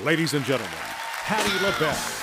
Ladies and gentlemen, Patti LaBelle.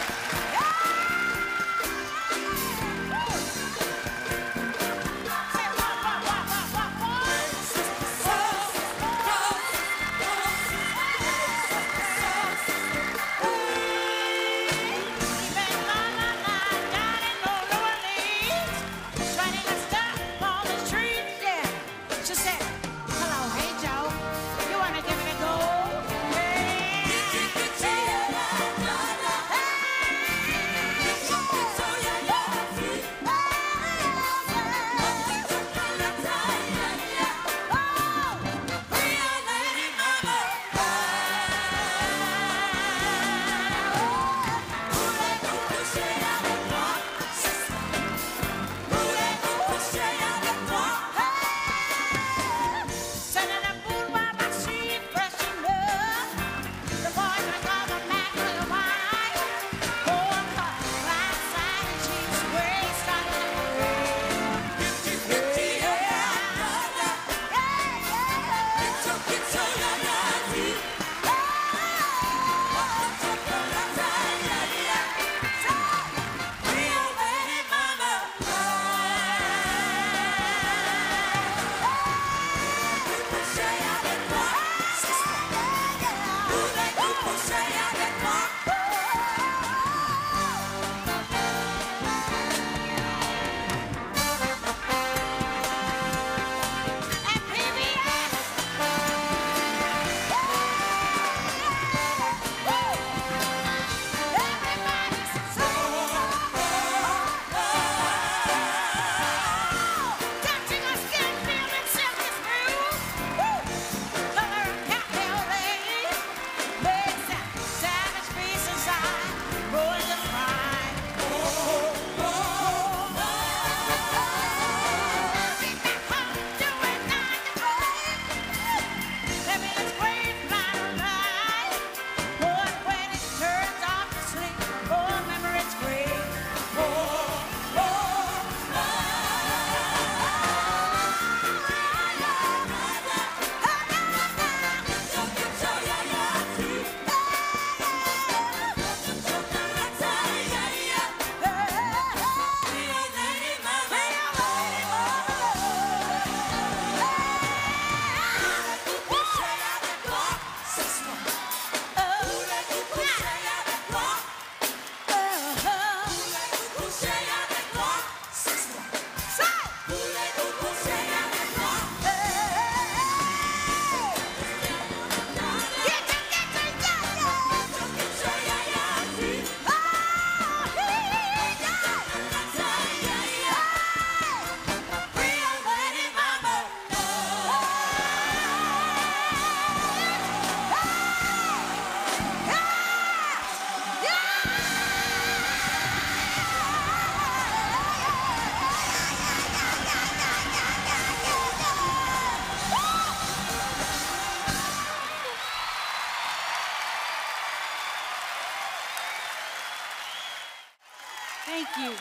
Thank you.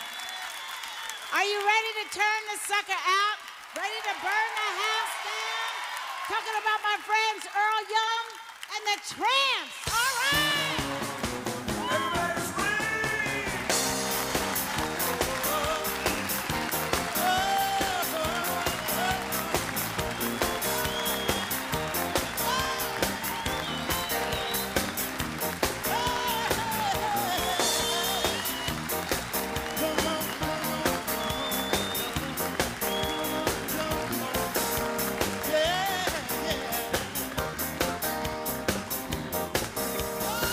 Are you ready to turn the sucker out? Ready to burn the house down? Talking about my friends Earl Young and the Tramps. All right. Yeah, yeah.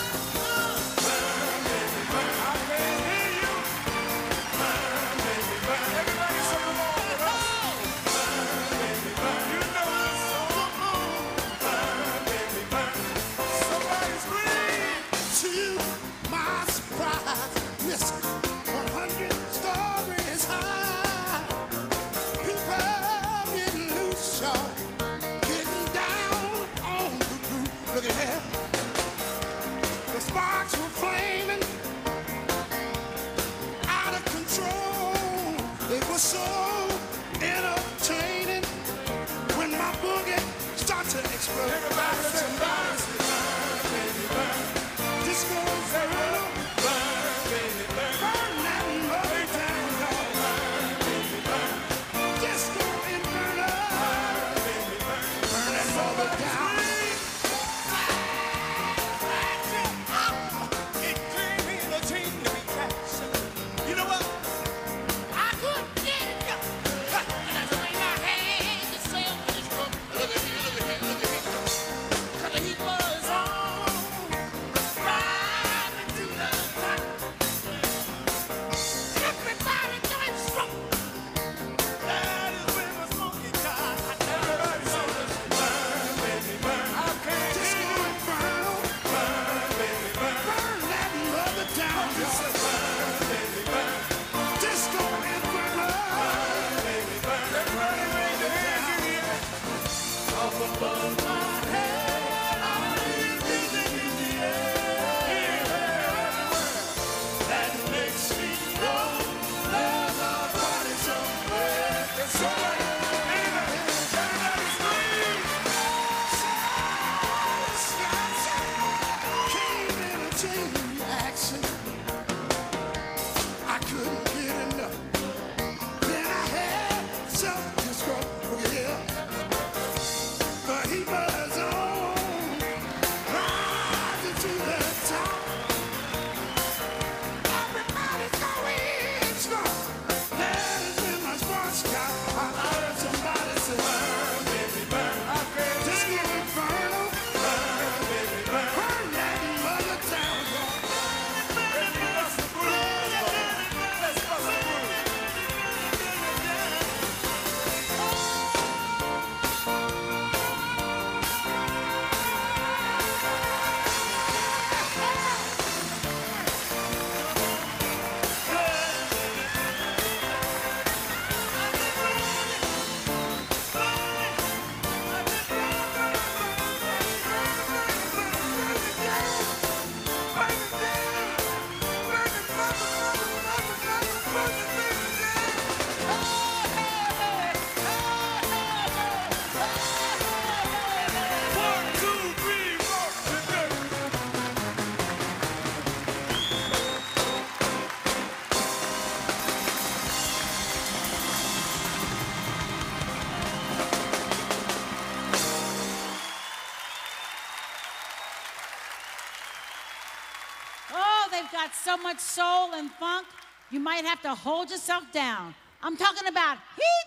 Oh, they've got so much soul and funk, you might have to hold yourself down. I'm talking about Heat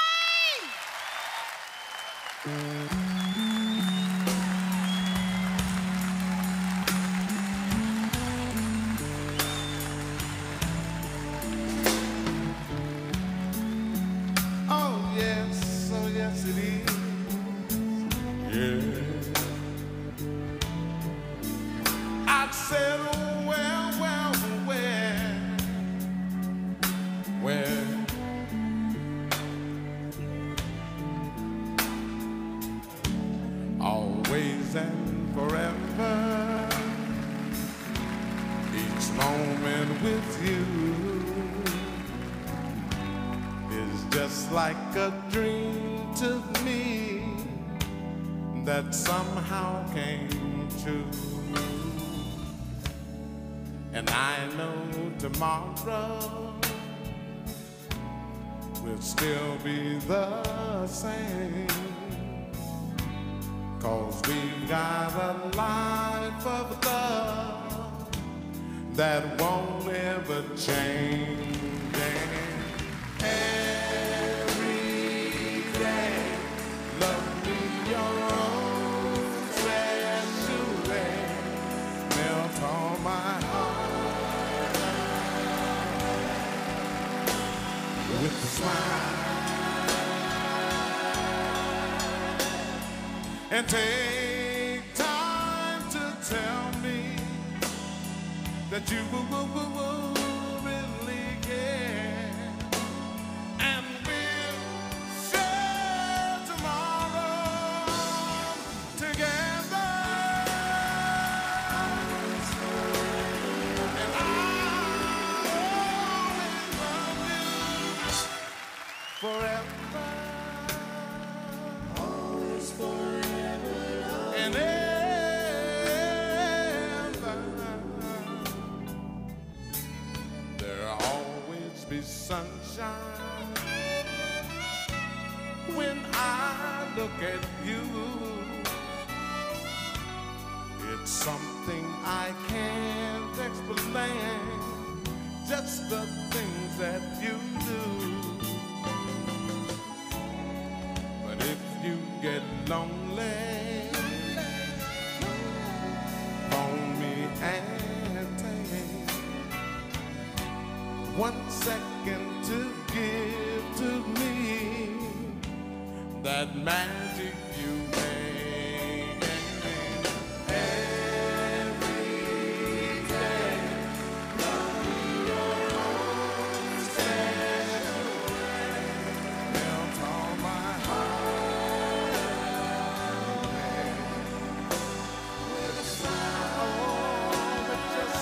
Wave! Oh yes it is. Yeah. I said, oh, where? Always and forever, each moment with you is just like a dream to me that somehow came true. And I know tomorrow will still be the same, 'cause we've got a life of love that won't ever change. Every day, love me your own special way, melt all my heart with a smile, and take time to tell me that you really care, and we'll share tomorrow together. And I'll always love you forever. Always forever. And ever. There'll always be sunshine when I look at you. It's something I can't explain, just the things that you do. But if you get lonely, phone me and take 1 second to give to me that magic you make. Every day, love me your own special way, melt all my heart with a smile, but just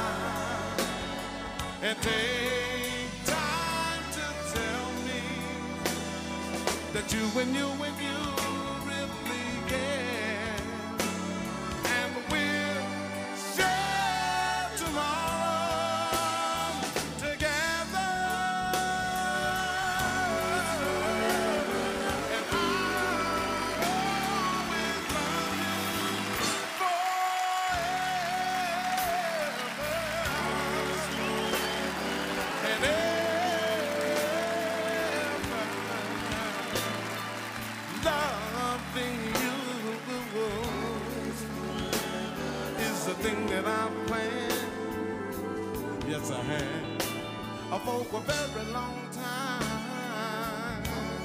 smile, and take time to tell me that you really care. And we'll share tomorrow together. And I'll always love you forever and ever. Loving you is the thing that I've planned. Yes, I have. For a very long time.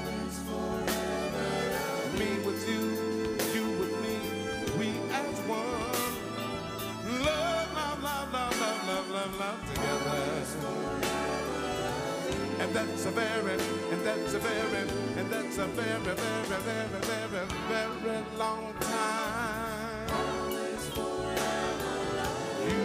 Me with you, you with me, we as one. Love, love, love, love, love, love, love, love together. And that's a very long time. Always forever love you.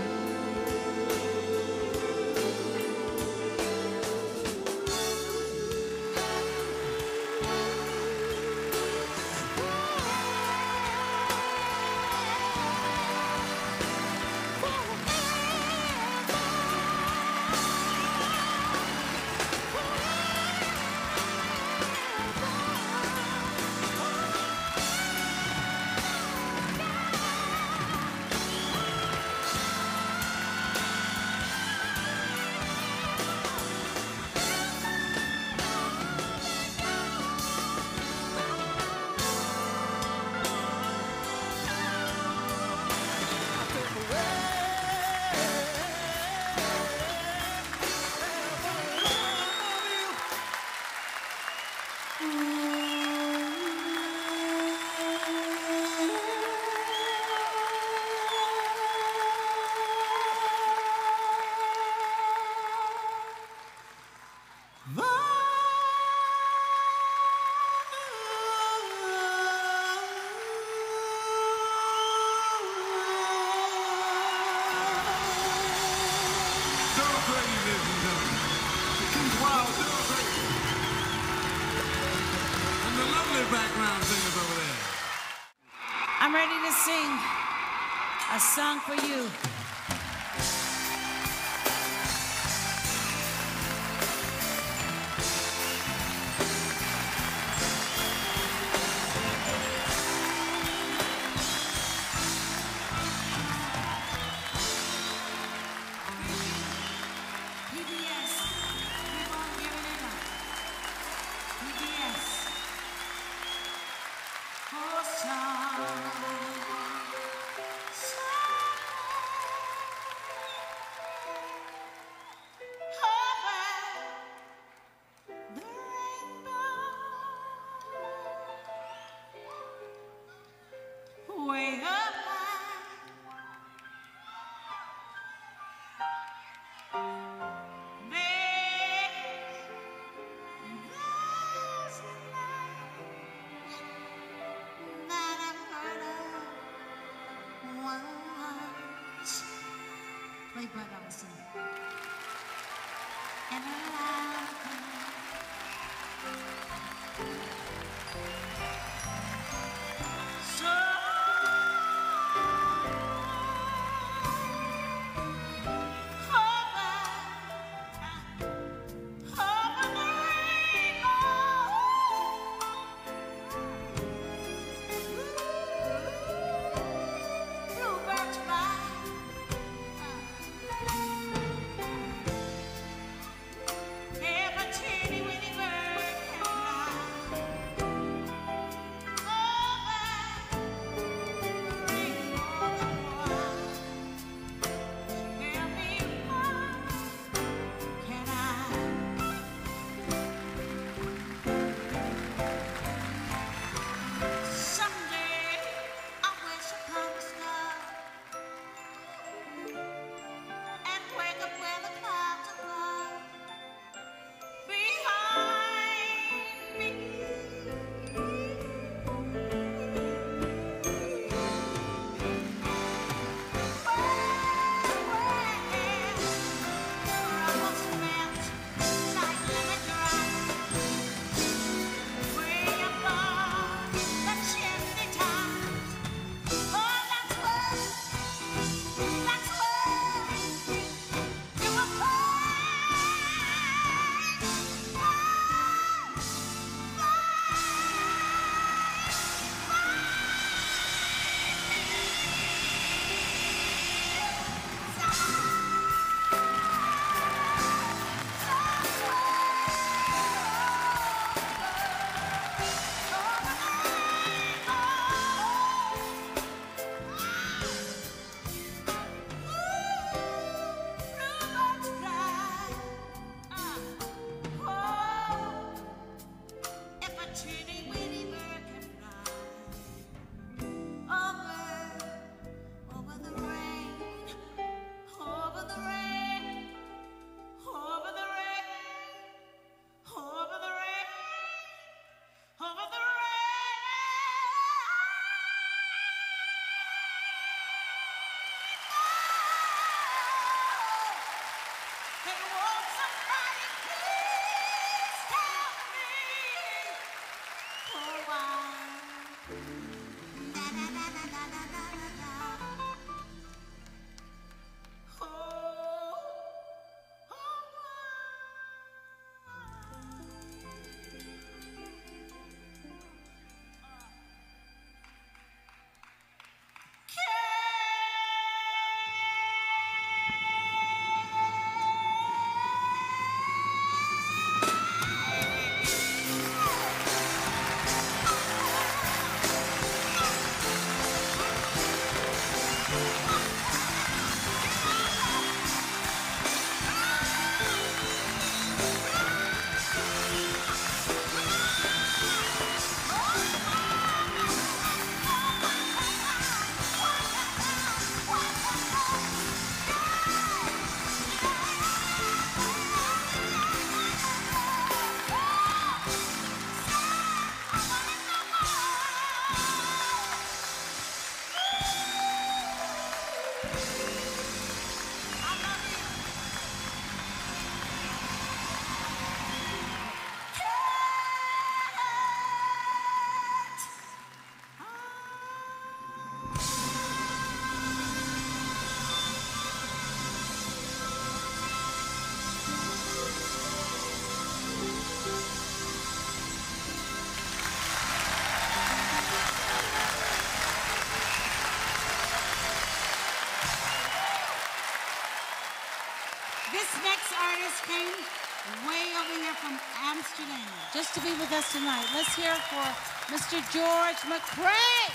Background singers over there. I'm ready to sing a song for you. PBS, keep on giving it up. PBS. Oh, way up high. There's a light that I've heard of once. Play Bud Allison. And I every teeny weeny bird can fly. teeny weeny bird can fly over the rain, over the rain, over the rain, over the rain, over the rain. And won't somebody please tell me why? Na na na na na na na na na. Oh, this next artist came way over here from Amsterdam just to be with us tonight. Let's hear it for Mr. George McCrae.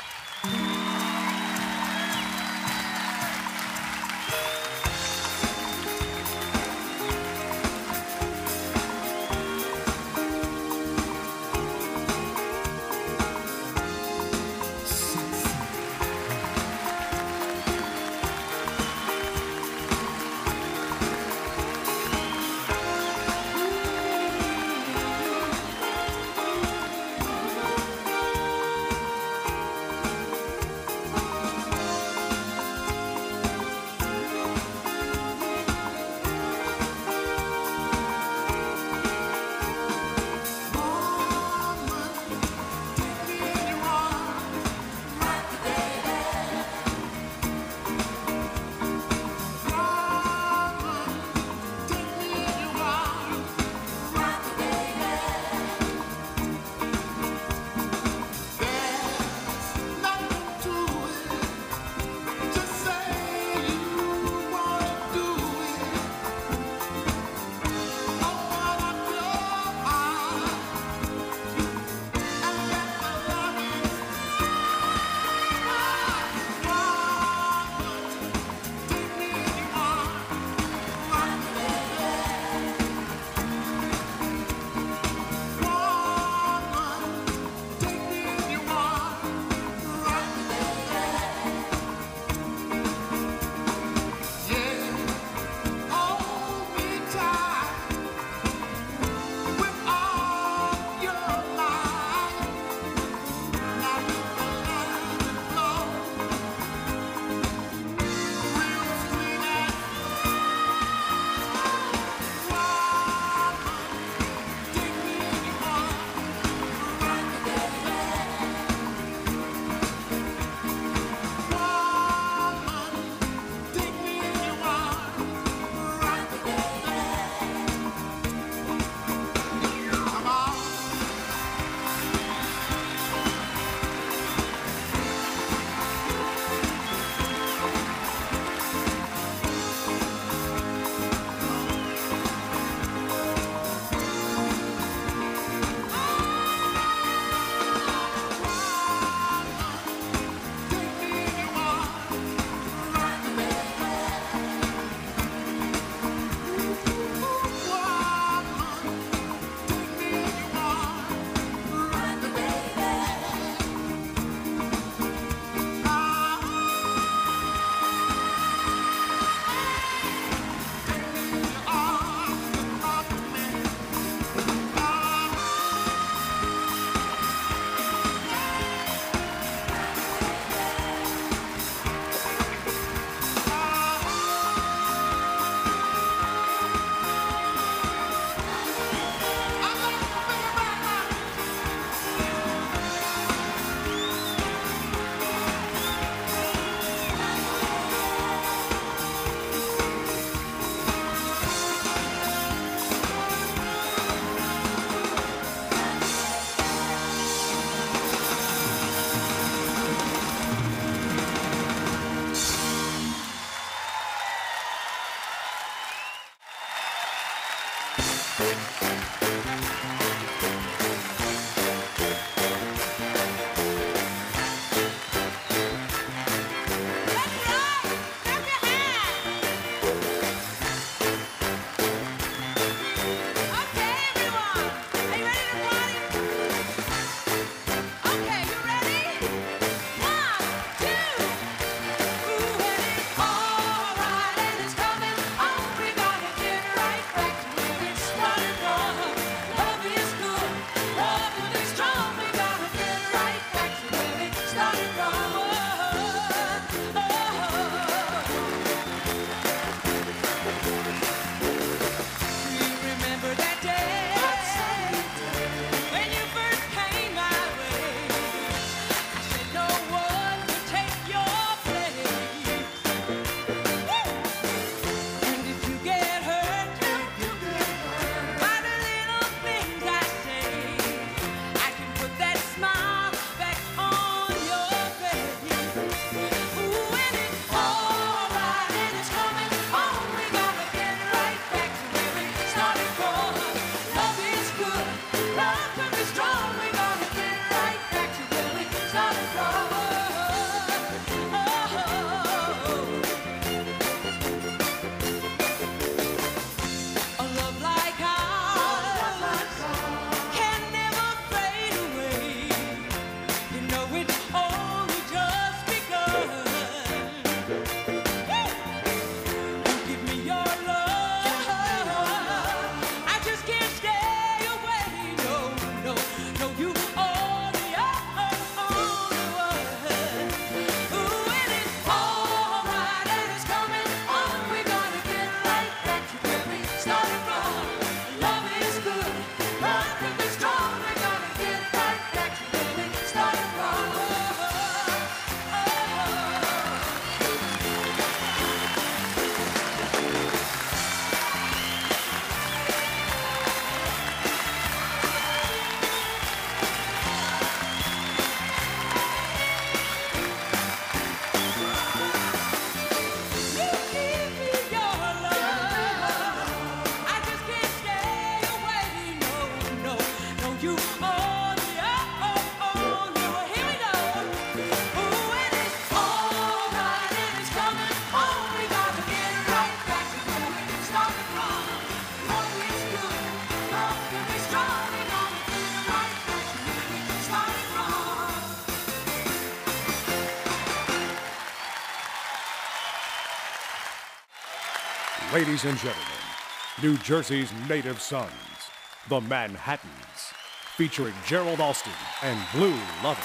Ladies and gentlemen, New Jersey's native sons, the Manhattans, featuring Gerald Alston and Blue Lovett.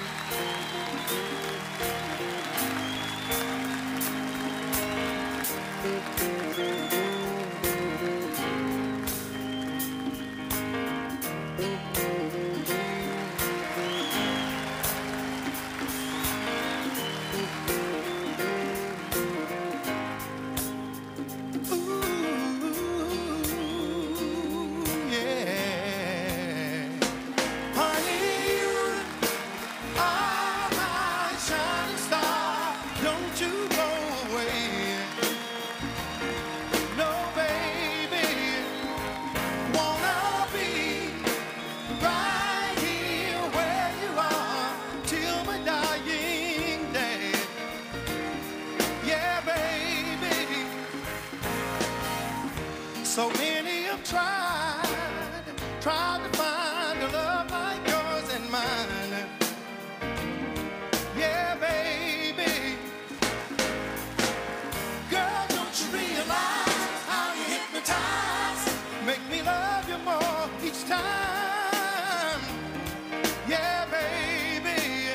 So many have tried to find a love like yours and mine. Yeah, baby. Girl, don't you realize how you hypnotize? Make me love you more each time. Yeah, baby.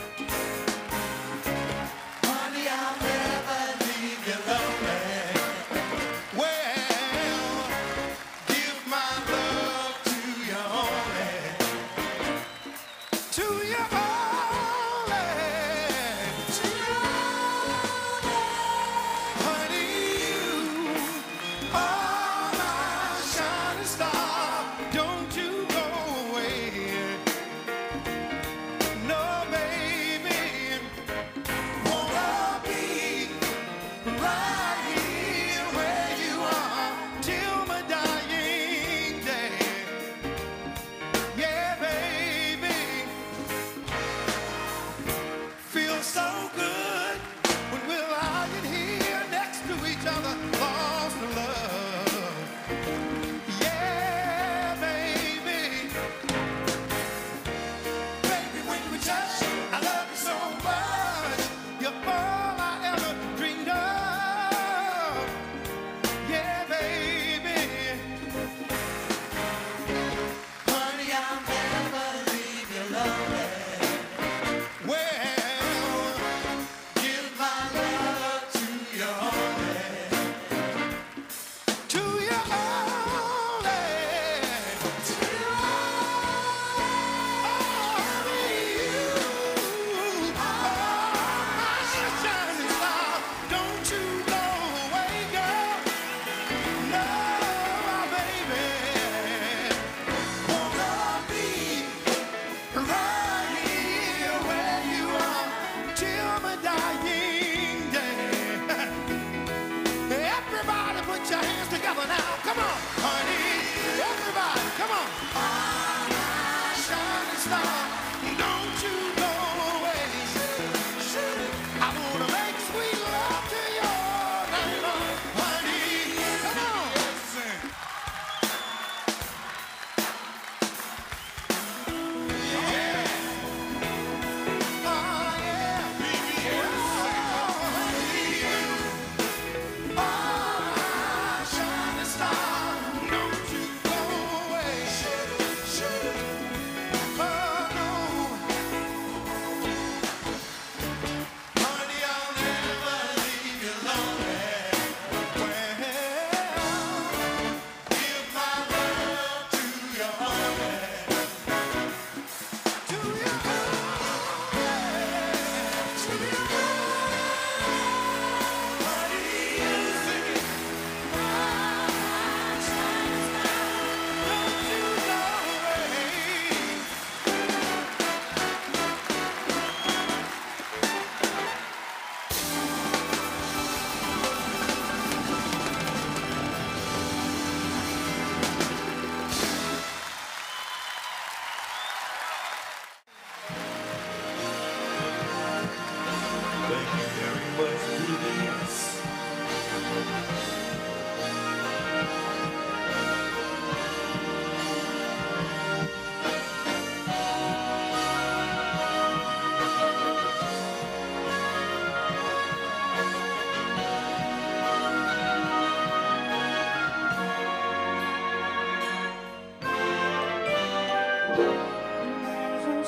Honey, I'll never leave you lonely. Well, give my love to your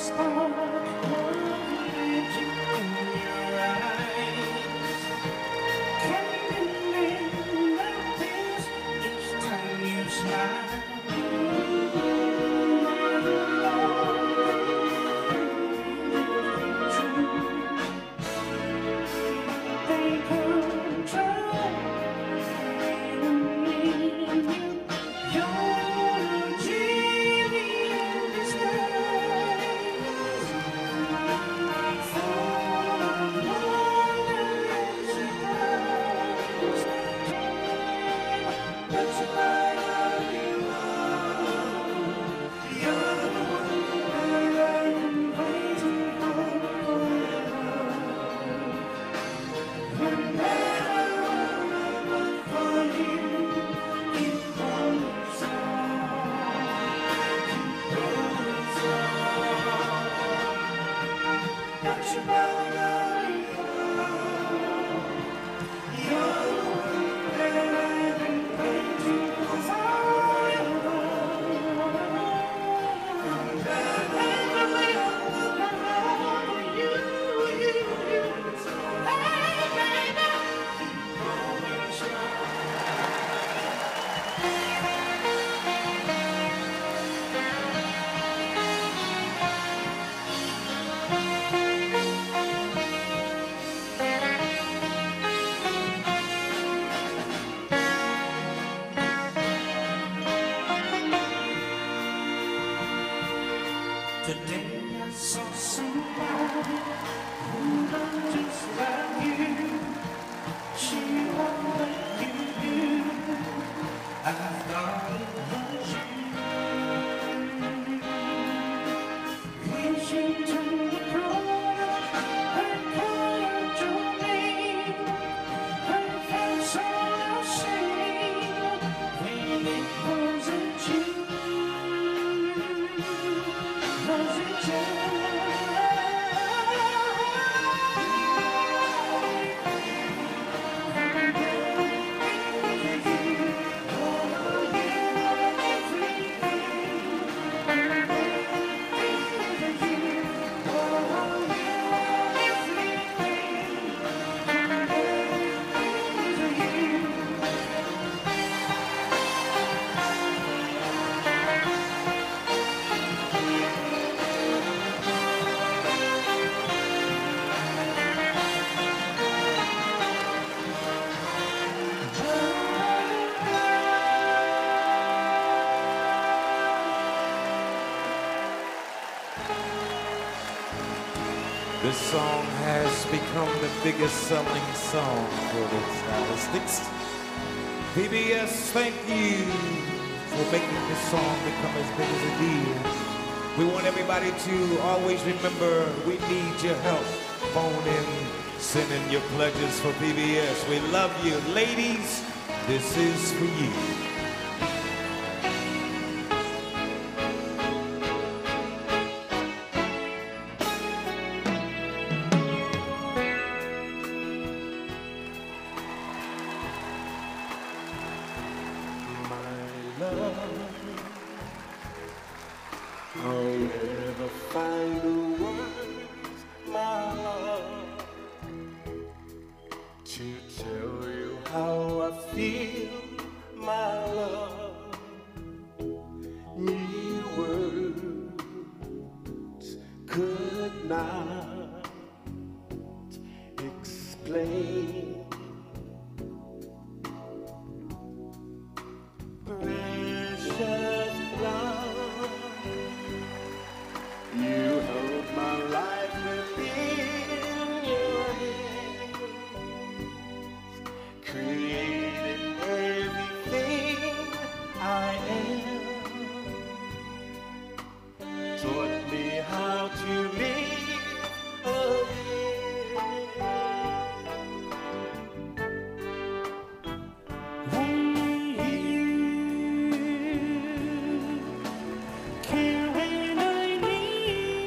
This song has become the biggest selling song for the Stylistics. PBS, thank you for making this song become as big as it did. We want everybody to always remember we need your help. Phone in, send in your pledges for PBS. We love you. Ladies, this is for you. I'll never find the words, my love, to tell you how I feel, my love. Your words could not explain. Precious love, you hold my life within your hands, created everything I am, taught me how to live again. Only you care when I need.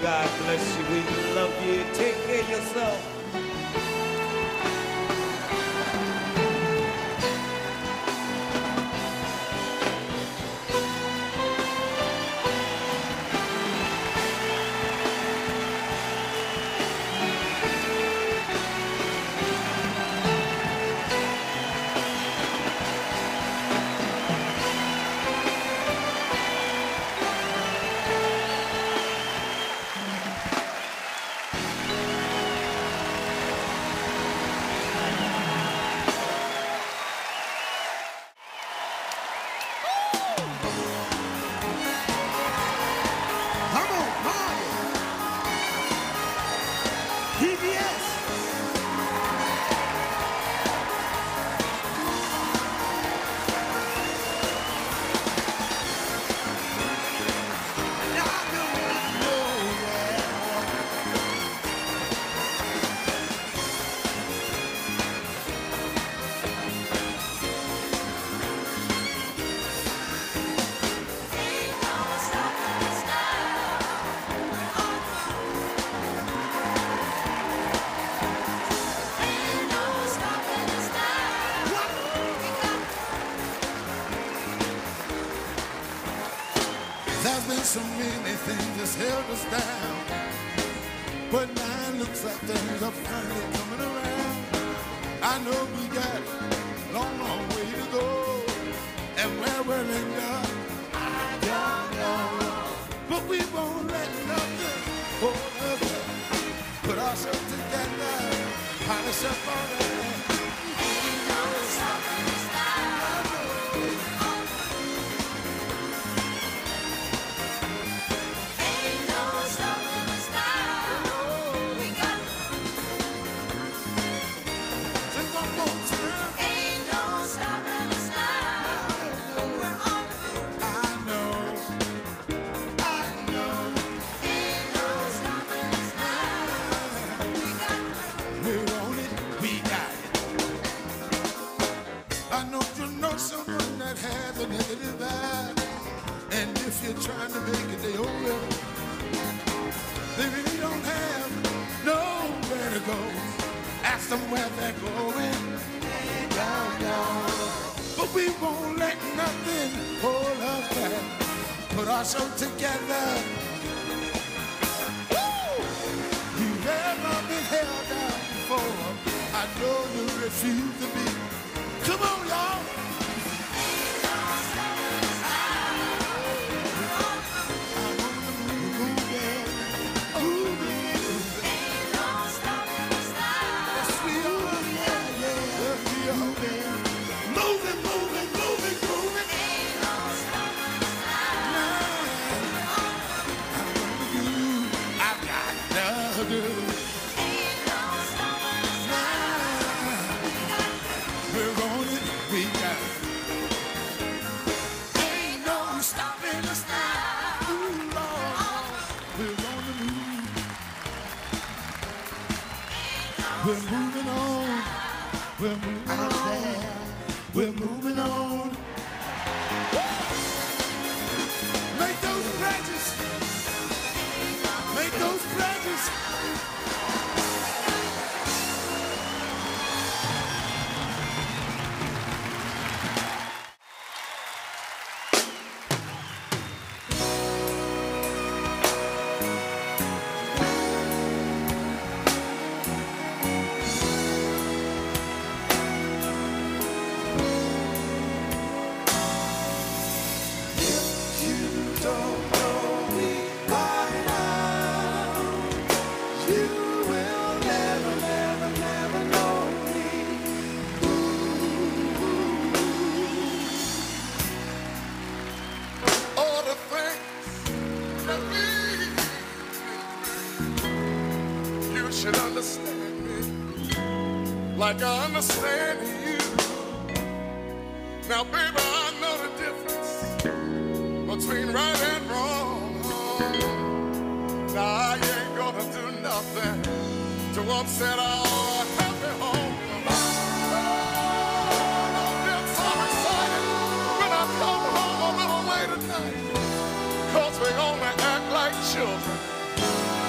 God bless you. We love you. Take care of yourself. There's been so many things that's held us down, but now it looks like things are finally coming around. I know we got a long, long way to go, and where we'll end up, I don't know. But we won't let nothing hold us up. Put ourselves together, polish up on it. Someone that has a negative vibe, and if you're trying to make it their own will, they really don't have nowhere to go. Ask them where they're going, they don't know. But we won't let nothing hold us back. Put our show together. Woo! You've ever been held down before? I know you refuse to be. Come on, y'all. We're moving on. We're moving on. We're moving on. Make those pledges. Make those pledges. Should understand me like I understand you. Now, baby, I know the difference between right and wrong. Now, I ain't gonna do nothing to upset our happy home. I'll get so excited when I come home a little late at night, 'cause we only act like children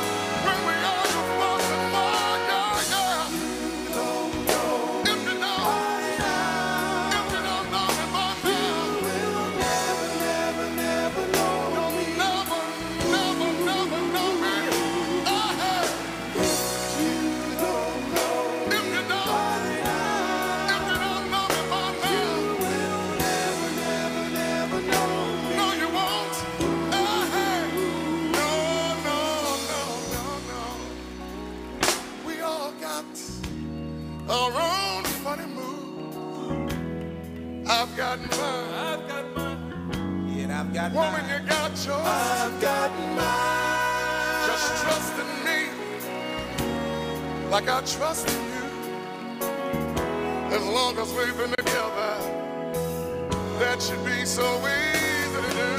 got mine. I've got mine. Yeah, and I've got Woman, mine. you got yours. I've got mine. Just trust in me like I trust in you. As long as we've been together, that should be so easy to do.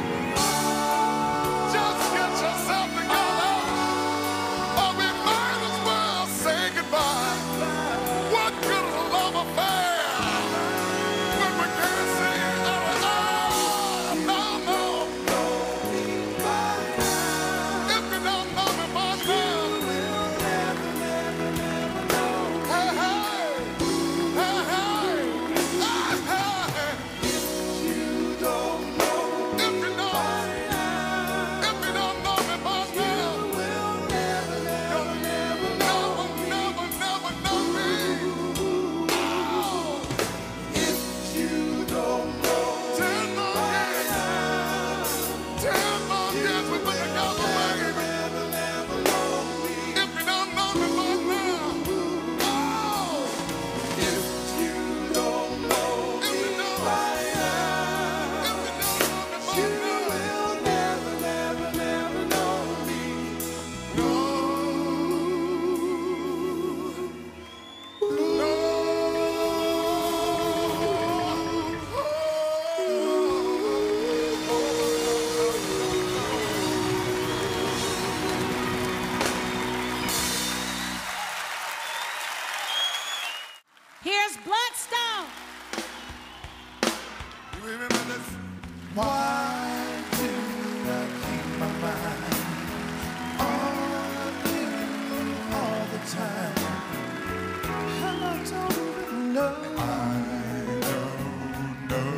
Just get yourself together, or we might as well say goodbye. What good is a love affair when we can't say no, no. If you don't know me by now, hey, hey, hey, hey, hey, hey. If you don't know me by now, you'll never know me. Oh. If you don't know 10 more years we've been together, baby. If you don't know me by now, oh. If you don't know me by now, you will never know me. No. Here's Bloodstone. You remember this? Why do I keep my mind on you all the time? And I don't even know. I don't know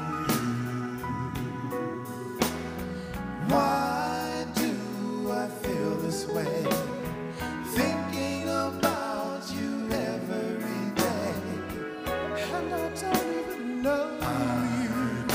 you. Why do I feel this way? Thinking about you every day. And I don't even know you.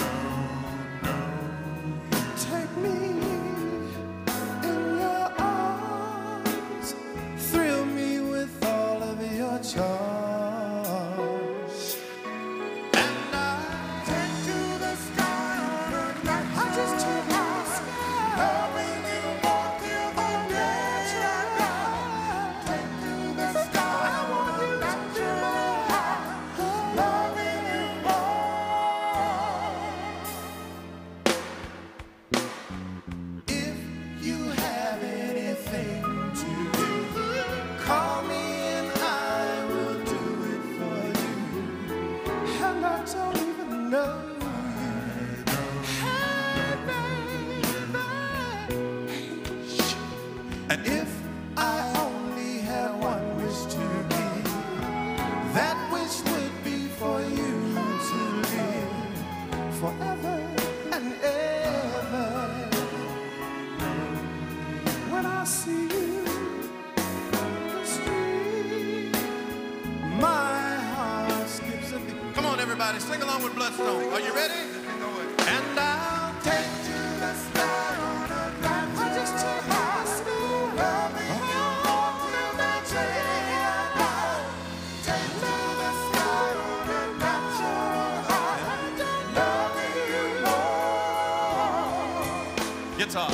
Take me in your arms. Thrill me with all of your charms. And I take to the sky on a night. I just took my sky. Loving you more till the day I die. Take to the sky. I want to touch you high. Loving you more. If you have anything to do, call me and I will do it for you. And I don't even know you. Hey, baby. And if I only had one wish to give, that wish would be for you to live forever and ever. When I see you in the street, my heart skips a beat. Come on, everybody, sing along with Bloodstone. Are you ready? And I'll take to the sky on a night. I just took my sky. Loving you more till the day I die. Take to the sky on a natural high. Loving you more. Guitar.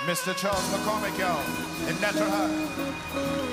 Mr. Charles McCormick, y'all, in Natural High.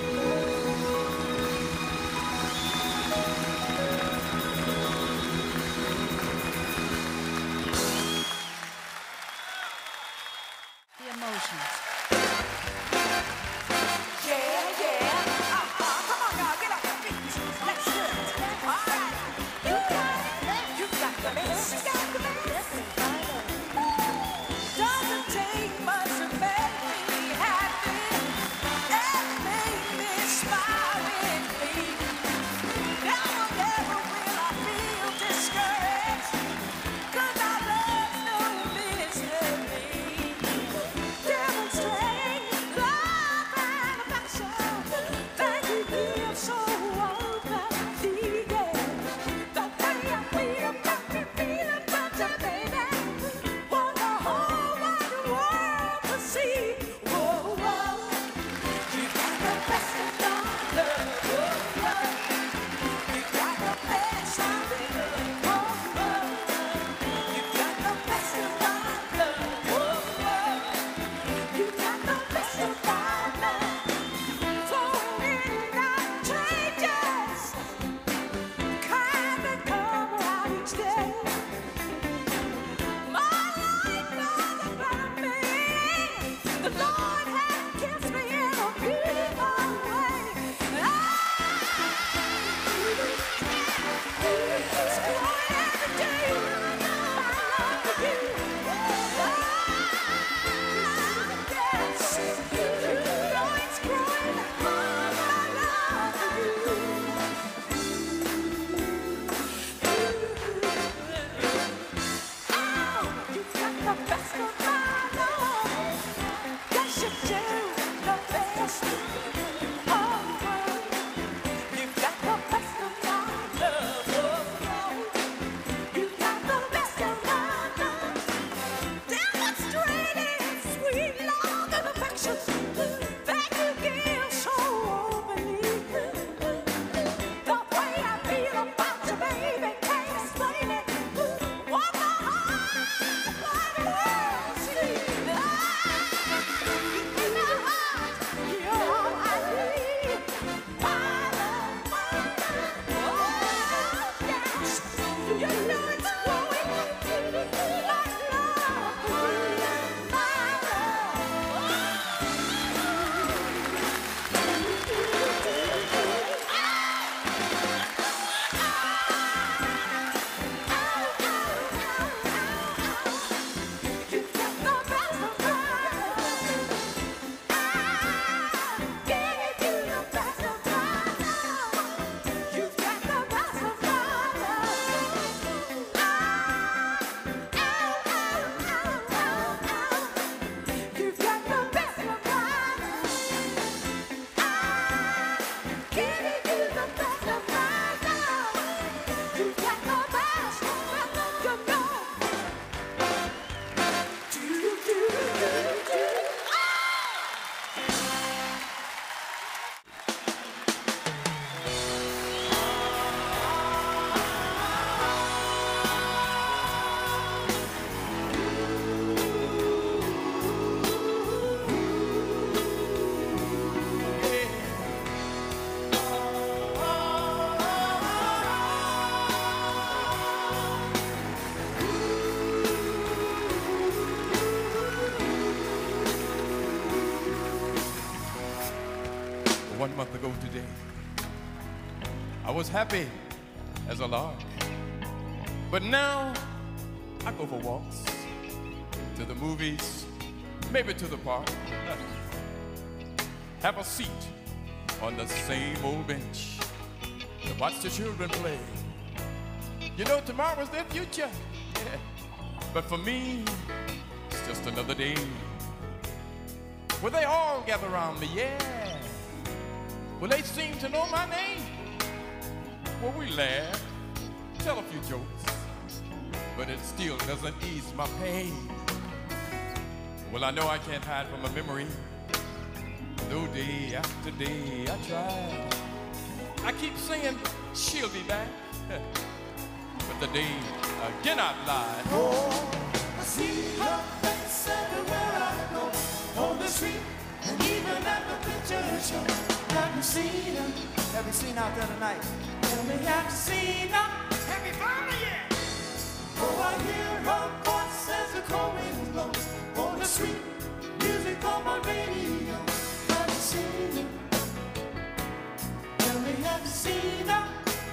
month ago today. I was happy as a lark, but now I go for walks, to the movies, maybe to the park. Have a seat on the same old bench to watch the children play. You know, tomorrow's their future, yeah. But for me, it's just another day where they all gather around me, yeah. Well, they seem to know my name. Well, we laugh, tell a few jokes, but it still doesn't ease my pain. Well, I know I can't hide from a memory, though day after day I try. I keep saying she'll be back, but the day cannot lie. Oh, I see her face everywhere I go. Oh, church. Have you seen her? Have you seen her out there tonight? Tell me, have you seen her? Have you found her yet? Oh, I hear her voice as the chorus blows. Oh, the sweet music on my radio. Have you seen her? Tell me, have you seen her?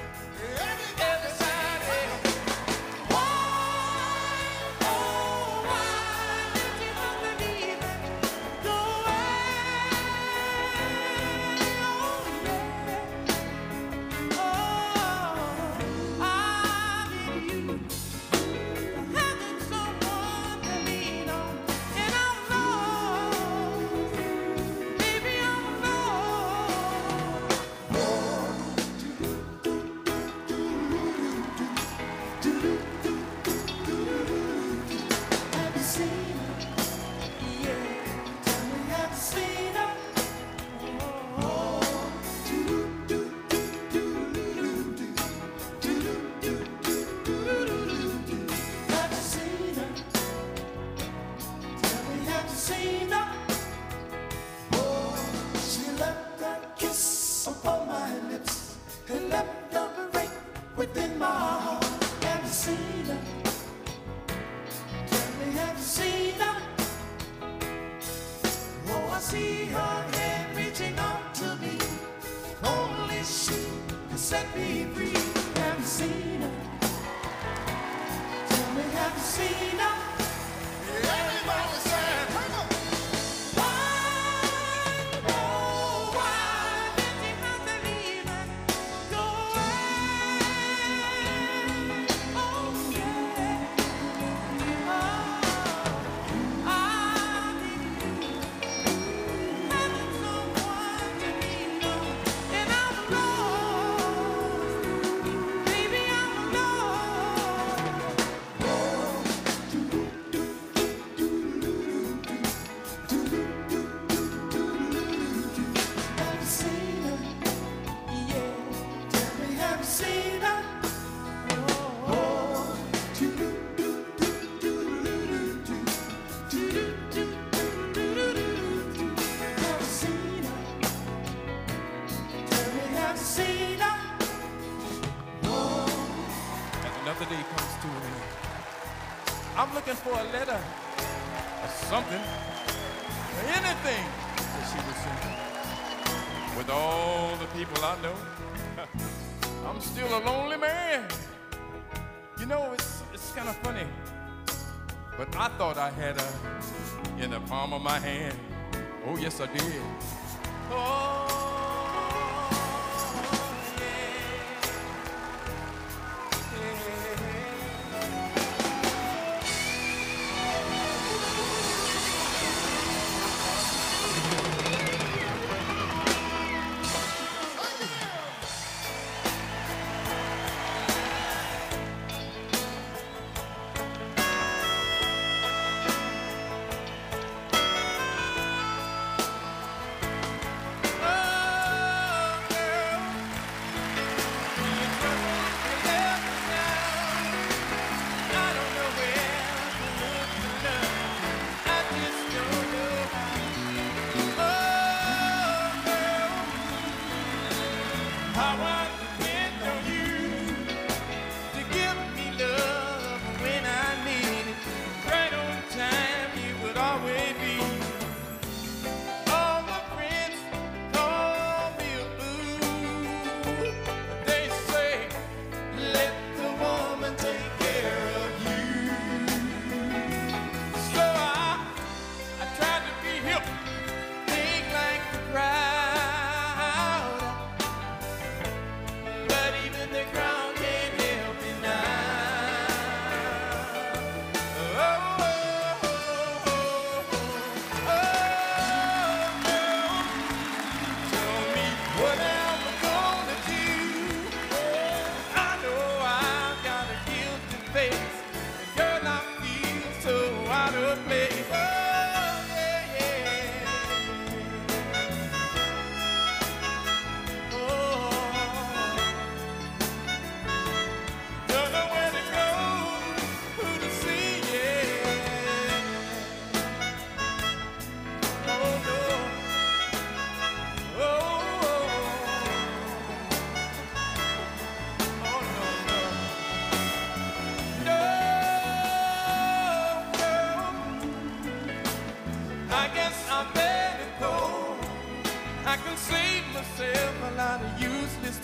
I'm looking for a letter or something, or anything that she would send. With all the people I know, I'm still a lonely man. You know, it's kind of funny, but I thought I had her in the palm of my hand. Oh, yes, I did. Oh.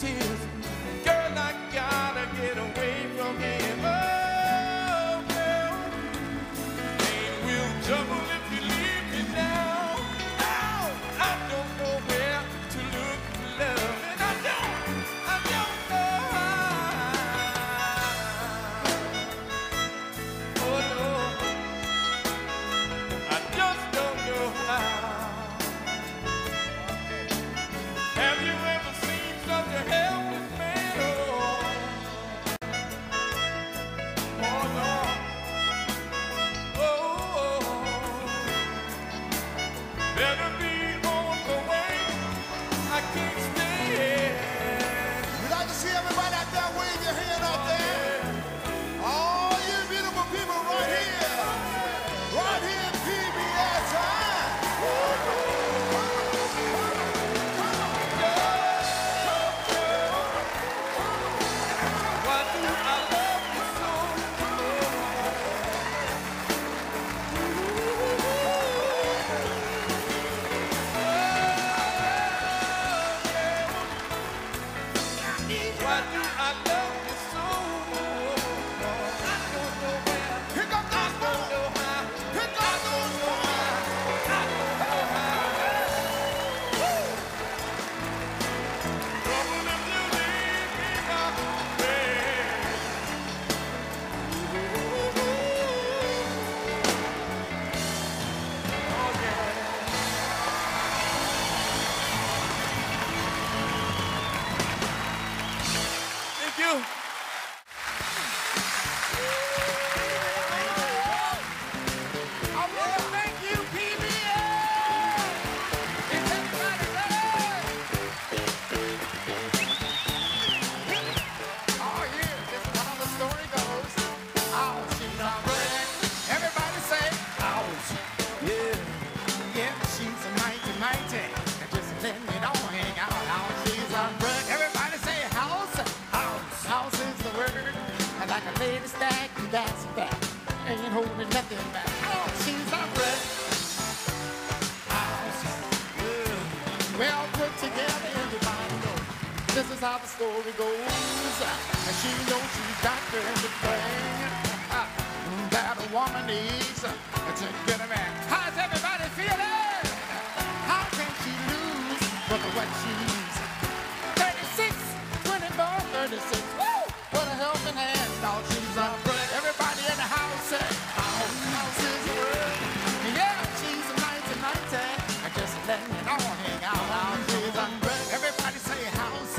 tears. Girl, I gotta get away from here. Oh, girl, pain will double if you leave me now. Oh, I don't know where to look for love, and I don't know how. Oh, no, I just don't know how. Have you ever seen such a helpless man? Oh, Lord. Oh, better be on the way. I can't stay here. We'd like to see everybody out there wave your hand out there. All you beautiful people right here in PBS time. Why do I love you so? Why do I love you so? I don't know where. Pick up I those don't balls. know how. Pick up those balls. I don't know how. Trouble if you leave me my way. Oh yeah. Thank you. I want to thank you, PBS. Is everybody ready? Oh, yeah, this is how the story goes. Oh, she's a brick. Everybody say, ouch. Yeah, she's a mighty, mighty. Just letting it all hang out. Oh, she's a brick. Everybody say, house. House is the word. And like a lady stack, that's back. Ain't holding nothing back. Oh, she's a brick. House. Well put together, everybody knows. This is how the story goes. And she knows she's got everything that a woman needs to get a man. How's everybody feeling? How can she lose for what she needs? 36, 24, 36. Woo! Put a helping hand. Now she's a brick. Everybody in the house say, house is the word. Yeah, she's a mighty, mighty. I just letting it all hang out. Now she's a brick. Everybody say house.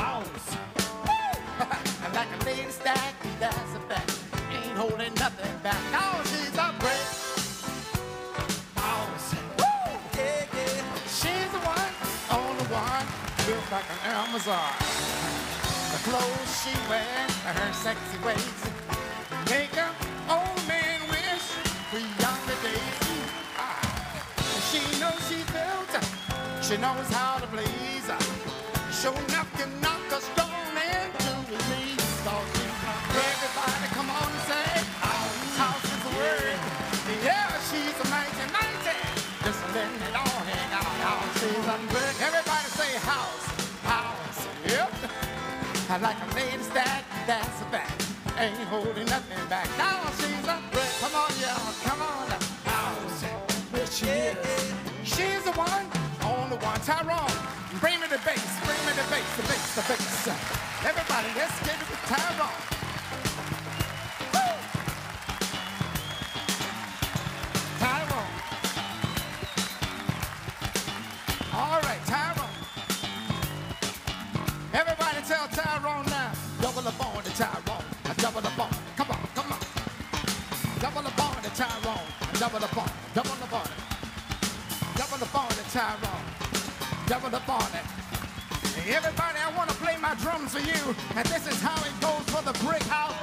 Woo! And like a lady stack, that's a fact. Ain't holding nothing back. Now she's a brick. House. Woo! Yeah. She's the one, only one, built like an Amazon. The clothes she wears, her sexy ways, make an old man wish for younger days. She knows she's built, she knows how to please. Sure enough can knock a stone into his knees. Everybody come on and say, house is the word. Yeah, she's a mighty, mighty. Just letting it all hang out. She's a brick. Everybody say house. Yep. I like a lady stack, that's a fact. Ain't holding nothing back. Now she's a brick. Come on, y'all, come on. House. Where she is. She's the one, only one. Tyrone, bring me the bass, the bass. Everybody, let's get it with Tyrone. Woo! Tyrone. All right, Tyrone. Everybody tell Tyrone now. Double up on the Tyrone. Double up on. Come on. Double up on the Tyrone. Double up on. Double up on it. Double up on the Tyrone. Double up on it. Everybody, I want to play my drums for you. And this is how it goes for the brick house.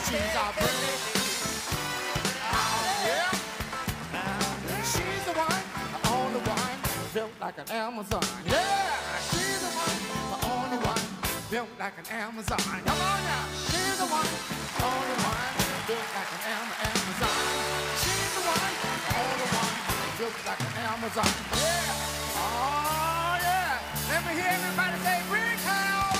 she's a pretty. Oh, yeah. She's the one, the only one, built like an Amazon. Yeah, she's the one, the only one, built like an Amazon. Come on now, she's the one, the only one, built like an Amazon. She's the one, the only one, built like an Amazon. Yeah, oh yeah. Let me hear everybody say, Brick House.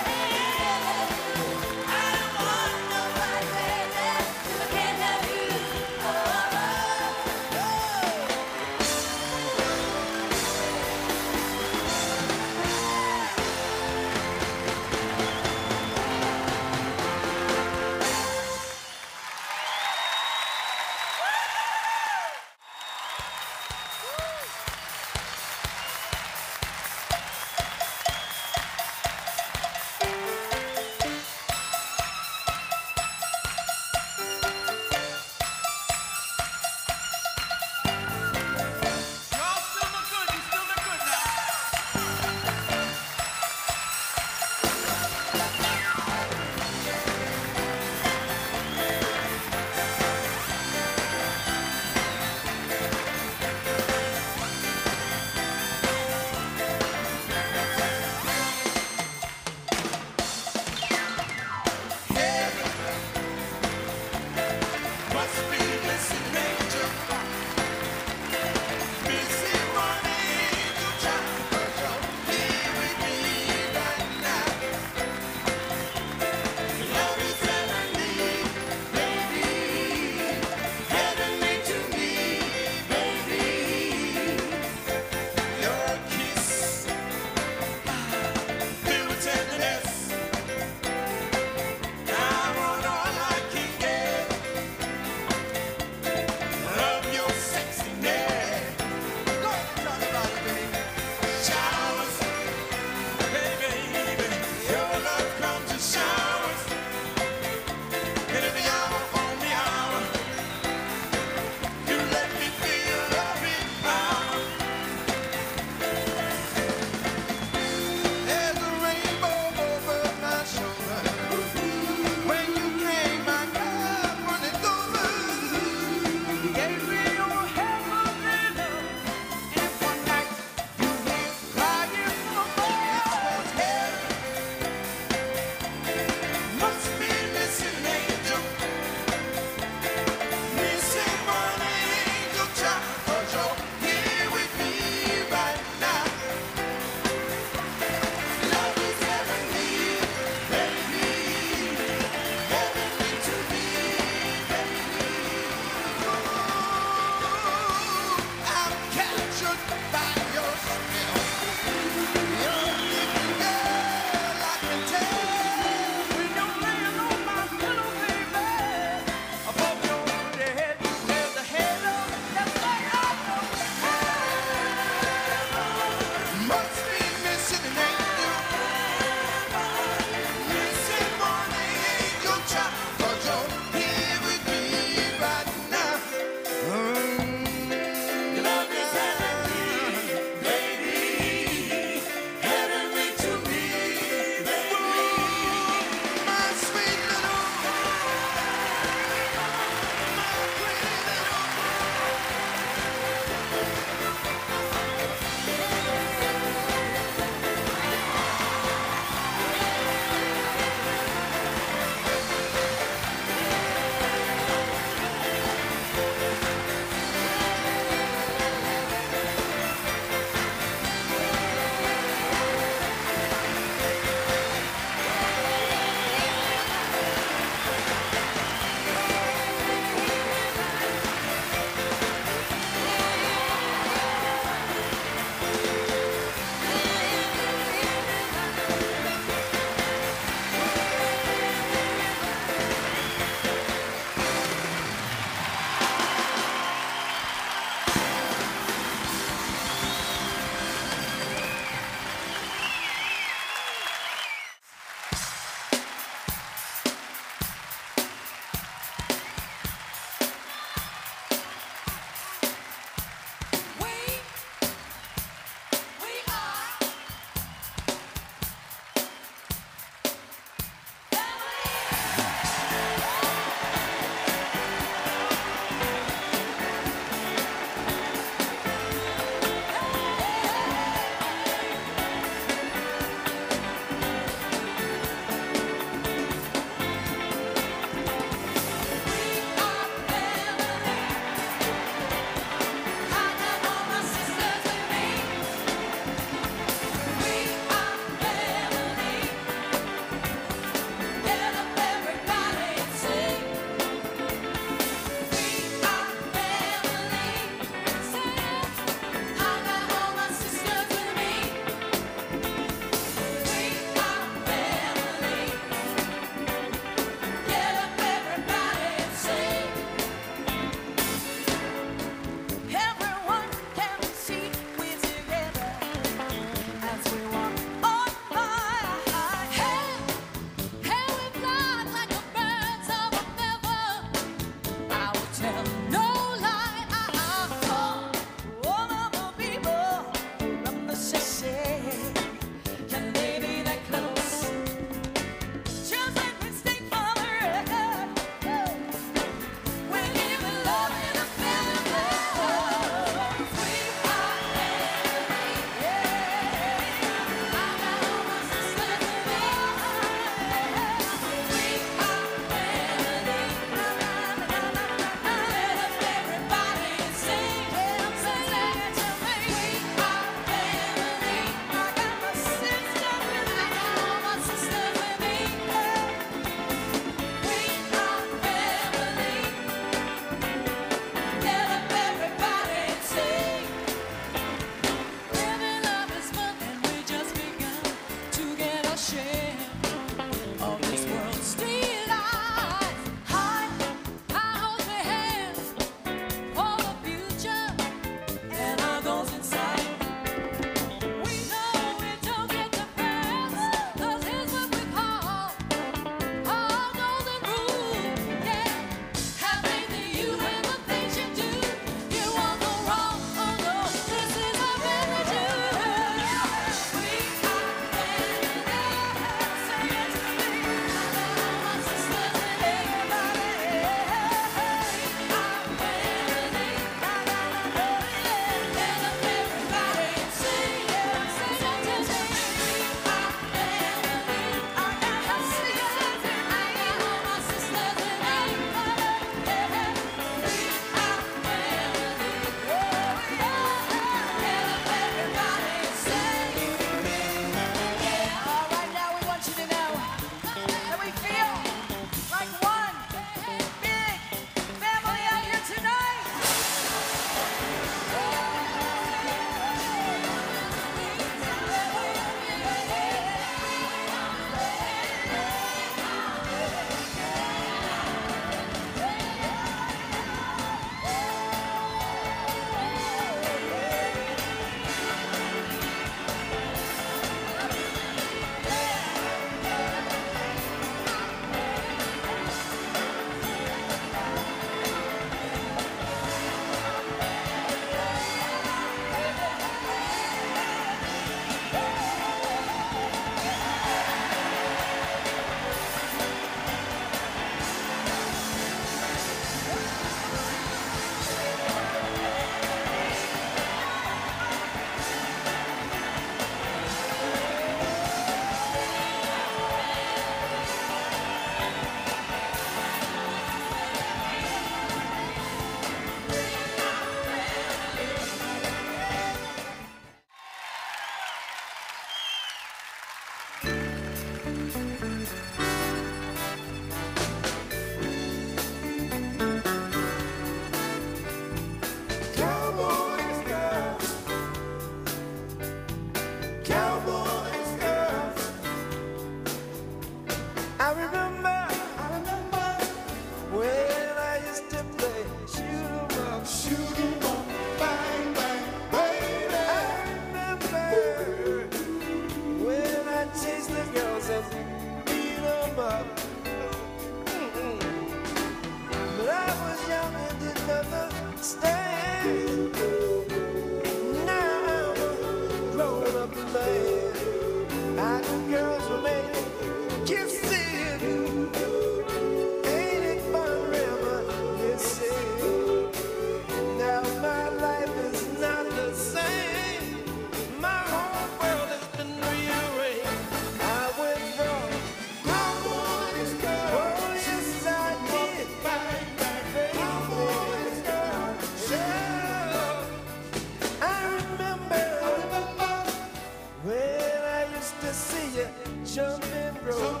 Now I'm a grown-up man. I do girls for me kissing. Ain't it fun reminiscing? Now my life is not the same. My whole world has been rearranged. I went from cowboys, oh yes I did. Cowboys, sure. I remember when I used to see you jumping rope.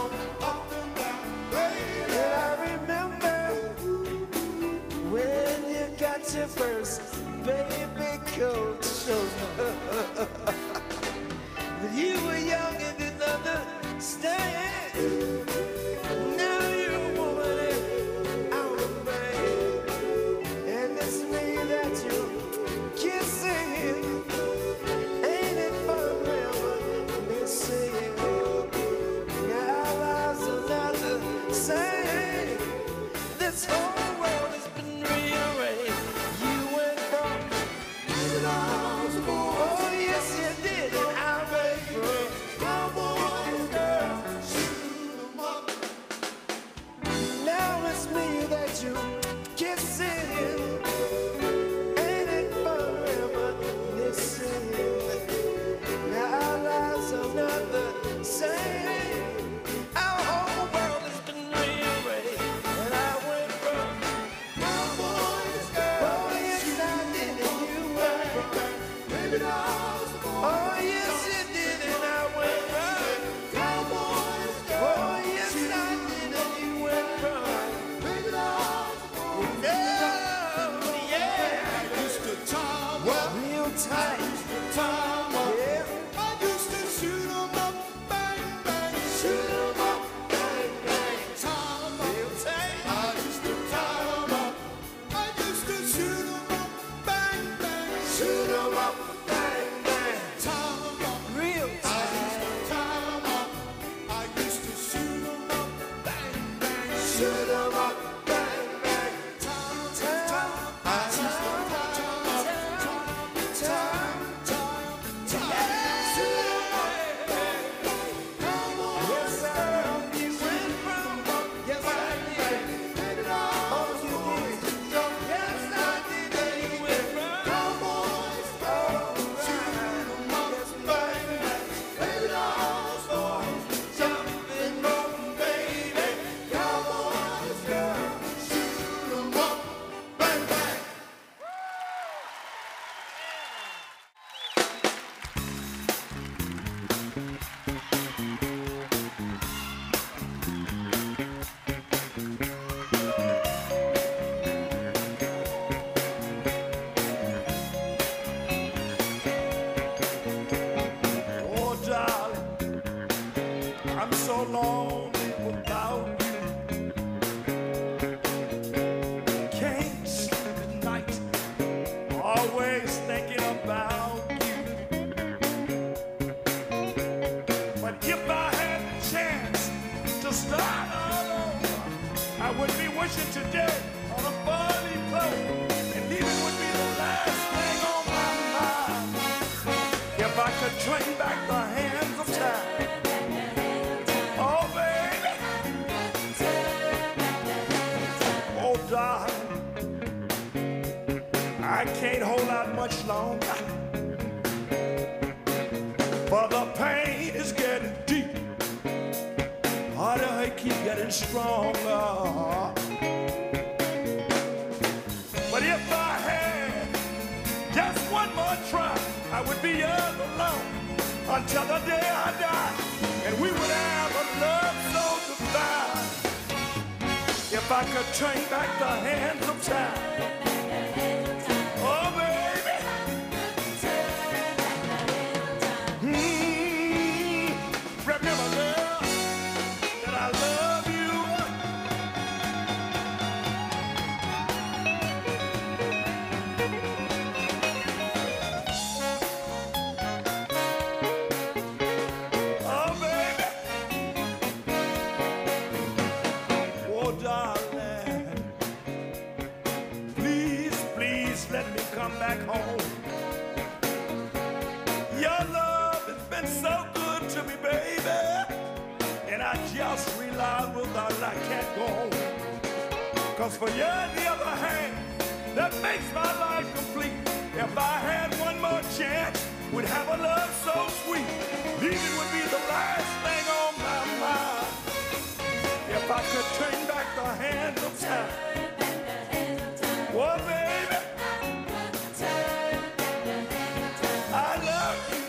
And I remember when you got your first baby coat. But you were young and didn't understand. Now you're a woman and I'm a man. And it's me that you're kissing. Ain't it fun reminiscing? Our lives are not the same. This whole world has been rearranged. You went from oh yes you did, and I went from cowboys, girls, shoot 'em up. Now it's me that you kissing. Ain't it fun reminiscing? Now our lives are not the same. Our whole world has been rearranged, and I went from cowboys, girls, oh yes I did, and you went from baby dolls, oh yes you did, and I went from cowboys, girls, oh yes I did, and you went from baby dolls, no, yeah. I used to time up real tight, time up, yeah. I used to shoot 'em up, bang bang, shoot 'em up, bang bang, time up, real tight. I used to time up, I used to shoot 'em up, bang bang, shoot 'em up, bang bang, time up, real tight. I used to time up, I used to shoot 'em up, bang bang, shoot 'em up, bang bang, time time. I used to time up, time time, shoot 'em up, bang bang, come on, yes I did. You went from yes I did, baby doll, oh you did, yes I did, and you went from cowboys, oh shoot 'em up, bang bang, baby dolls, oh jumping rope, baby, cowboys, girls, shoot 'em up, bang bang. Oh, darling, I'm so lonely without you. Can't sleep at night, always thinking about you. But if I had the chance to start all over, I would be wishing today on a four-leaf clover, and leaving would be the last thing on my mind. If I could train back the hands of time, oh baby, oh darling, I can't hold out much longer, for the pain is getting deep, heartache keep getting stronger. But if I had just one more try, I would be yours alone until the day I die, and we would have a love so divine. If I could train back the hands of time, oh baby, remember girl that I love you. darling, please just let me come back home. Your love has been so good to me, baby, and I just realized without it I can't go on. Cause for you on the other hand, that makes my life complete. If I had one more chance, would have a love so sweet, leaving would be the last thing on my mind. If I could turn back the hands of time, well, baby, I love you.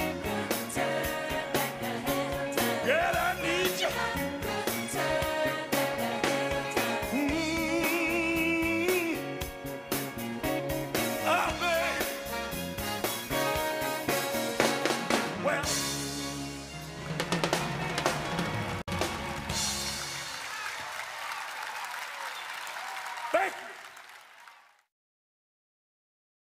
Girl, I need you. Oh, baby. Well, thank you.